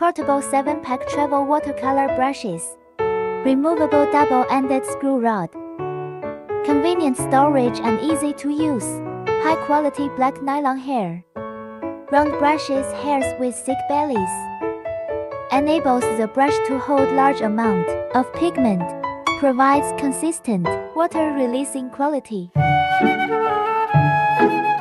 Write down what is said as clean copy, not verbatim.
Portable 7-pack travel watercolor brushes. Removable double-ended screw rod. Convenient storage and easy to use. High-quality black nylon hair. Round brushes hairs with thick bellies. Enables the brush to hold large amount of pigment. Provides consistent, water-releasing quality.